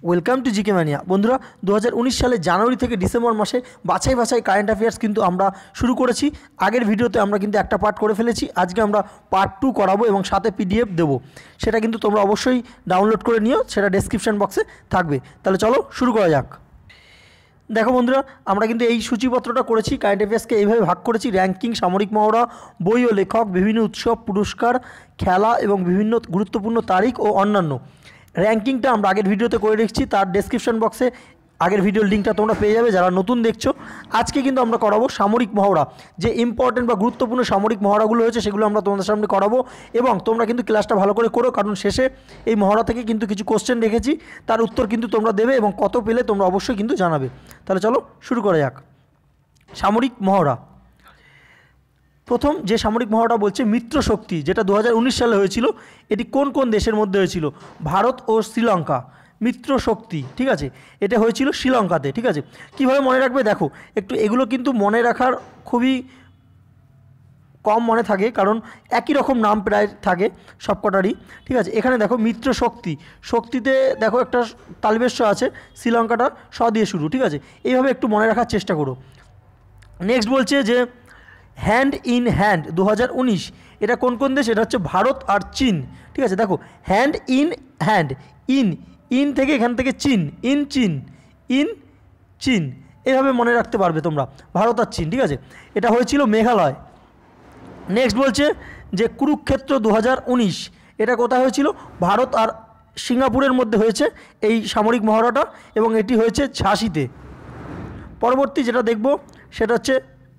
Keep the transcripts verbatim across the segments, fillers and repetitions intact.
Welcome to GK mania. বন্ধুরা, দু হাজার উনিশ সালে জানুয়ারি থেকে ডিসেম্বর মাসে বাছাই বাছাই কারেন্ট অ্যাফেয়ার্স কিন্তু আমরা শুরু করেছি। আগের ভিডিওতে আমরা কিন্তু একটা পার্ট করে ফেলেছি, আজকে আমরা পার্ট টু করাবো এবং সাথে পিডিএফ দেবো। সেটা কিন্তু তোমরা অবশ্যই ডাউনলোড করে নিও, সেটা ডেসক্রিপশন বক্সে থাকবে। তাহলে চলো শুরু করা যাক। দেখো বন্ধুরা, আমরা কিন্তু এই সূচিপত্রটা করেছি, কারেন্ট অ্যাফেয়ার্সকে এইভাবে ভাগ করেছি: র্যাঙ্কিং, সামরিক মহড়া, বই ও লেখক, বিভিন্ন উৎসব, পুরস্কার, খেলা এবং বিভিন্ন গুরুত্বপূর্ণ তারিখ ও অন্যান্য। র্যাঙ্কিংটা আমরা আগের ভিডিওতে করে রেখেছি, তার ডেসক্রিপশন বক্সে আগের ভিডিওর লিঙ্কটা তোমরা পেয়ে যাবে যারা নতুন দেখছো। আজকে কিন্তু আমরা করাবো সামরিক মহড়া, যে ইম্পর্টেন্ট বা গুরুত্বপূর্ণ সামরিক মহড়াগুলো হয়েছে সেগুলো আমরা তোমাদের সামনে করাবো। এবং তোমরা কিন্তু ক্লাসটা ভালো করে করো, কারণ শেষে এই মহড়া থেকে কিন্তু কিছু কোশ্চেন রেখেছি, তার উত্তর কিন্তু তোমরা দেবে এবং কত পেলে তোমরা অবশ্যই কিন্তু জানাবে। তাহলে চলো শুরু করা যাক। সামরিক মহড়া, প্রথম যে সামরিক মহড়া বলছে মিত্র শক্তি, যেটা দু হাজার উনিশ সালে হয়েছিল। এটি কোন কোন দেশের মধ্যে হয়েছিল? ভারত ও শ্রীলঙ্কা। মিত্র শক্তি, ঠিক আছে, এটা হয়েছিল শ্রীলঙ্কাতে। ঠিক আছে, কীভাবে মনে রাখবে দেখো একটু, এগুলো কিন্তু মনে রাখার খুবই কম মনে থাকে, কারণ একই রকম নাম প্রায় থাকে সবকটারই। ঠিক আছে, এখানে দেখো মিত্র শক্তি, শক্তিতে দেখো একটা তালবেশ্য আছে, শ্রীলঙ্কাটা স দিয়ে শুরু। ঠিক আছে, এইভাবে একটু মনে রাখার চেষ্টা করো। নেক্সট বলছে যে হ্যান্ড ইন হ্যান্ড দু হাজার উনিশ, এটা কোন কোন দেশ? এটা হচ্ছে ভারত আর চীন। ঠিক আছে, দেখো hand in hand, in in থেকে এখান থেকে চীন, ইন চীন, ইন চীন, এভাবে মনে রাখতে পারবে তোমরা, ভারত আর চীন। ঠিক আছে, এটা হয়েছিল মেঘালয়। নেক্সট বলছে যে কুরুক্ষেত্র দু হাজার উনিশ, এটা কোথায় হয়েছিল? ভারত আর সিঙ্গাপুরের মধ্যে হয়েছে এই সামরিক মহড়াটা, এবং এটি হয়েছে ঝাঁসিতে। পরবর্তী যেটা দেখব সেটা হচ্ছে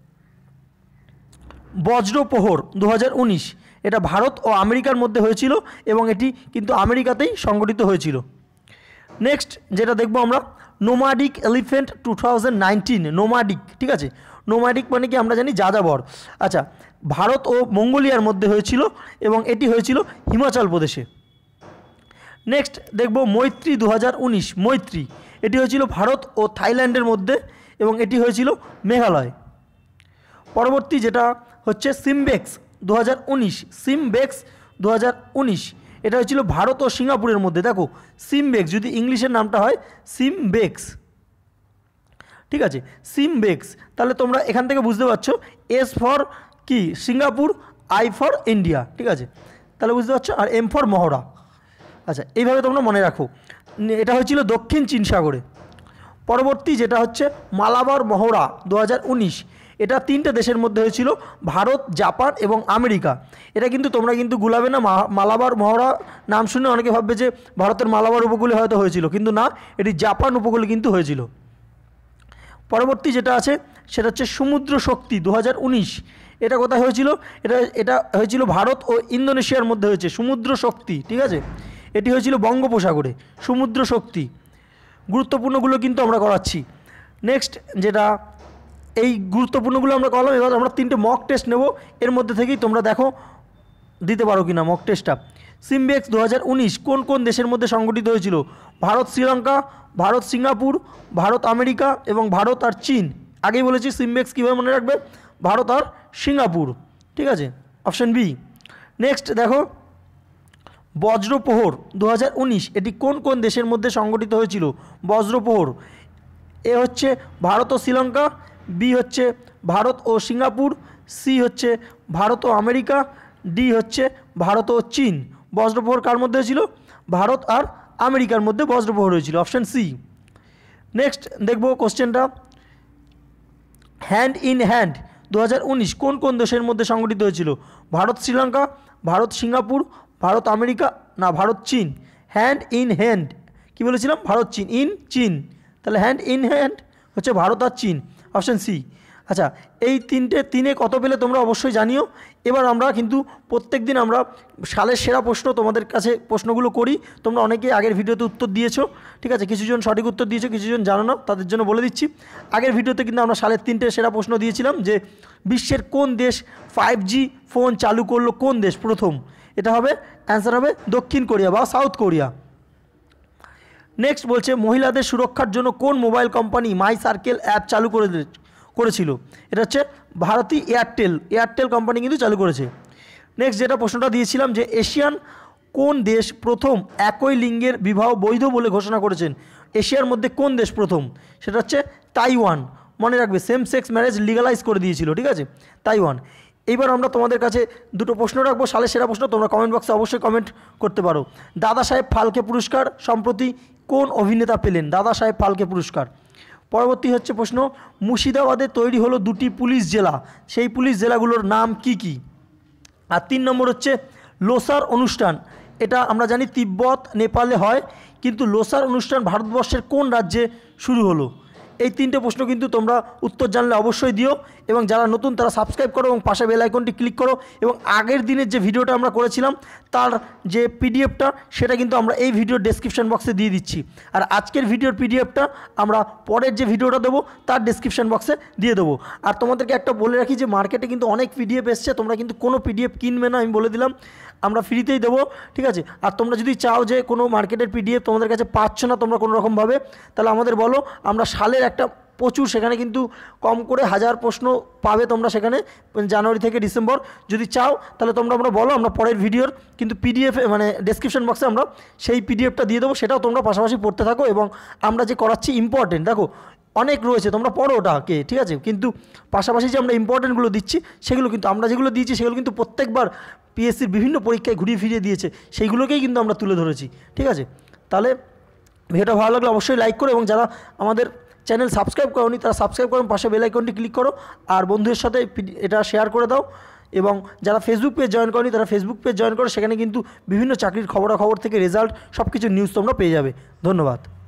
বজ্রপ্রহর দু হাজার উনিশ, এটা ভারত ও আমেরিকার মধ্যে হয়েছিল এবং এটি কিন্তু আমেরিকাতেই সংগঠিত হয়েছিল। নেক্সট যেটা দেখব আমরা nomadic elephant two thousand nineteen, nomadic. ঠিক আছে, নোমাডিক মানে কি আমরা জানি যাযাবর। আচ্ছা, ভারত ও মঙ্গোলিয়ার মধ্যে হয়েছিল এবং এটি হয়েছিল হিমাচল প্রদেশে। নেক্সট দেখব মৈত্রী দু হাজার উনিশ, মৈত্রী, এটি হয়েছিল ভারত ও থাইল্যান্ডের মধ্যে এবং এটি হয়েছিল মেঘালয়। পরবর্তী যেটা হচ্ছে সিমবেক্স দু হাজার উনিশ, সিমবেক্স দু হাজার উনিশ, এটা হয়েছিল ভারত ও সিঙ্গাপুরের মধ্যে। দেখো সিমবেক্স যদি ইংলিশের নামটা হয় সিমবেক্স। ঠিক আছে, সিমবেক্স, তাহলে তোমরা এখান থেকে বুঝতে পারছো এস ফর কি সিঙ্গাপুর, আই ফর ইন্ডিয়া। ঠিক আছে, তাহলে বুঝতে পারছো, আর এম ফর মহড়া। আচ্ছা, এইভাবে তোমরা মনে রাখো। এটা হয়েছিল দক্ষিণ চীন সাগরে। পরবর্তী যেটা হচ্ছে মালাবার মহড়া দু হাজার উনিশ, এটা তিনটে দেশের মধ্যে হয়েছিল, ভারত, জাপান এবং আমেরিকা। এটা কিন্তু তোমরা কিন্তু গুলাবে না, মালাবার মহড়া নাম শুনে অনেকে ভাববে যে ভারতের মালাবার উপকূলে হয়তো হয়েছিল, কিন্তু না, এটি জাপান উপকূলে কিন্তু হয়েছিল। পরবর্তী যেটা আছে সেটা হচ্ছে সমুদ্র শক্তি দু হাজার উনিশ, এটা কোথায় হয়েছিল? এটা এটা হয়েছিল ভারত ও ইন্দোনেশিয়ার মধ্যে হয়েছে সমুদ্র শক্তি। ঠিক আছে, এটি হয়েছিল বঙ্গোপসাগরে সমুদ্র শক্তি। গুরুত্বপূর্ণগুলো কিন্তু আমরা করাচ্ছি। নেক্সট যেটা, এই গুরুত্বপূর্ণগুলো আমরা করলাম, এবার আমরা তিনটে মক টেস্ট নেব, এর মধ্যে থেকেই তোমরা দেখো দিতে পারো কি না মক টেস্টটা। সিমবেক্স দু হাজার উনিশ কোন কোন দেশের মধ্যে সংগঠিত হয়েছিল? ভারত শ্রীলঙ্কা, ভারত সিঙ্গাপুর, ভারত আমেরিকা এবং ভারত আর চীন। আগেই বলেছি সিমবেক্স কীভাবে মনে রাখবে, ভারত আর সিঙ্গাপুর। ঠিক আছে, অপশান বি। নেক্সট দেখো বজ্রপ্রহর দু হাজার উনিশ, এটি কোন কোন দেশের মধ্যে সংগঠিত হয়েছিল? বজ্রপ্রহর, এ হচ্ছে ভারত ও শ্রীলঙ্কা, বি হচ্ছে ভারত ও সিঙ্গাপুর, সি হচ্ছে ভারত ও আমেরিকা, ডি হচ্ছে ভারত ও চীন। বজ্রপ্রহর কার মধ্যে হয়েছিল? ভারত আর আমেরিকার মধ্যে বজ্রপ্রহর হয়েছিল, অপশান সি। নেক্সট দেখব কোশ্চেনটা, হ্যান্ড ইন হ্যান্ড দু হাজার উনিশ কোন কোন দেশের মধ্যে সংগঠিত হয়েছিল? ভারত শ্রীলঙ্কা, ভারত সিঙ্গাপুর, ভারত আমেরিকা, না ভারত চীন। হ্যান্ড ইন হ্যান্ড কী বলেছিলাম? ভারত চীন, ইন চীন, তাহলে হ্যান্ড ইন হ্যান্ড হচ্ছে ভারত আর চীন, অপশান সি। আচ্ছা, এই তিনটে তিনে কত পেলে তোমরা অবশ্যই জানিও। এবার আমরা কিন্তু প্রত্যেক দিন আমরা সালের সেরা প্রশ্ন তোমাদের কাছে প্রশ্নগুলো করি। তোমরা অনেকেই আগের ভিডিওতে উত্তর দিয়েছো। ঠিক আছে, কিছুজন সঠিক উত্তর দিয়েছো, কিছুজন জানো না, তাদের জন্য বলে দিচ্ছি। আগের ভিডিওতে কিন্তু আমরা সালের তিনটে সেরা প্রশ্ন দিয়েছিলাম যে বিশ্বের কোন দেশ ফাইভ জি ফোন চালু করলো, কোন দেশ প্রথম? এটা হবে অ্যান্সার হবে দক্ষিণ কোরিয়া বা সাউথ কোরিয়া। নেক্সট বলছে মহিলাদের সুরক্ষার জন্য কোন mobile company my circle app চালু করে করেছিল? এটা হচ্ছে ভারতী এয়ারটেল, এয়ারটেল কোম্পানি কিন্তু চালু করেছে। নেক্সট যেটা প্রশ্নটা দিয়েছিলাম যে এশিয়ান কোন দেশ প্রথম একই লিঙ্গের বিবাহ বৈধ বলে ঘোষণা করেছেন? এশিয়ার মধ্যে কোন দেশ প্রথম? সেটা হচ্ছে তাইওয়ান। মনে রাখবে, সেম সেক্স ম্যারেজ লিগালাইজ করে দিয়েছিল, ঠিক আছে, তাইওয়ান। এইবার আমরা তোমাদের কাছে দুটো প্রশ্ন রাখবো, সালের সেরা প্রশ্ন, তোমরা কমেন্ট বক্সে অবশ্যই কমেন্ট করতে পারো। দাদা সাহেব ফালকে পুরস্কার সম্প্রতি কোন অভিনেতা পেলেন? দাদা সাহেব ফালকে পুরস্কার। পরবর্তী হচ্ছে প্রশ্ন, মুর্শিদাবাদে তৈরি হলো দুটি পুলিশ জেলা, সেই পুলিশ জেলাগুলোর নাম কি কি? আর তিন নম্বর হচ্ছে লোসার অনুষ্ঠান, এটা আমরা জানি তিব্বত নেপালে হয়, কিন্তু লোসার অনুষ্ঠান ভারতবর্ষের কোন রাজ্যে শুরু হলো? এই তিনটে প্রশ্ন কিন্তু তোমরা উত্তর জানলে অবশ্যই দিও, এবং যারা নতুন তারা সাবস্ক্রাইব করো এবং পাশে বেল আইকনটি ক্লিক করো, এবং আগের দিনের যে ভিডিওটা আমরা করেছিলাম তার যে পিডিএফটা সেটা কিন্তু আমরা এই ভিডিওর ডেসক্রিপশন বক্সে দিয়ে দিচ্ছি, আর আজকের ভিডিওর পিডিএফটা আমরা পরের যে ভিডিওটা দেবো তার ডেসক্রিপশন বক্সে দিয়ে দেবো। আর তোমাদেরকে একটা বলে রাখি যে মার্কেটে কিন্তু অনেক পিডিএফ এসছে, তোমরা কিন্তু কোনো পিডিএফ কিনবে না, আমি বলে দিলাম, আমরা ফ্রিতেই দেবো, ঠিক আছে। আর তোমরা যদি চাও যে কোনো মার্কেটের পিডিএফ তোমাদের কাছে পাচ্ছ না তোমরা কোনো রকমভাবে, তাহলে আমাদের বলো, আমরা সালের একটা প্রচুর সেখানে কিন্তু কম করে হাজার প্রশ্ন পাবে তোমরা সেখানে জানুয়ারি থেকে ডিসেম্বর। যদি চাও তাহলে তোমরা আমরা বলো, আমরা পরের ভিডিওর কিন্তু পিডিএফ মানে ডেসক্রিপশন বক্সে আমরা সেই পিডিএফটা দিয়ে দেবো, সেটাও তোমরা পাশাপাশি পড়তে থাকো। এবং আমরা যে করাচ্ছি ইম্পর্টেন্ট, দেখো অনেক রয়েছে, তোমরা পড়ো ওটাকে, ঠিক আছে, কিন্তু পাশাপাশি যে আমরা ইম্পর্টেন্টগুলো দিচ্ছি সেগুলো কিন্তু আমরা যেগুলো দিয়েছি সেগুলো কিন্তু প্রত্যেকবার পিএসসির বিভিন্ন পরীক্ষায় ঘুরিয়ে ফিরিয়ে দিয়েছে, সেইগুলোকেই কিন্তু আমরা তুলে ধরেছি, ঠিক আছে। তাহলে ভিডিওটা ভালো লাগলে অবশ্যই লাইক করো, এবং যারা আমাদের চ্যানেল সাবস্ক্রাইব করোনি তারা সাবস্ক্রাইব করো, পাশে বেল আইকনটি ক্লিক করো, আর বন্ধুদের সাথে এটা শেয়ার করে দাও। এবং যারা ফেসবুক পেজ জয়েন করোনি তারা ফেসবুক পেজ জয়েন করো, সেখানে কিন্তু বিভিন্ন চাকরির খবরাখবর থেকে রেজাল্ট সব কিছু নিউজ তোমরা পেয়ে যাবে। ধন্যবাদ।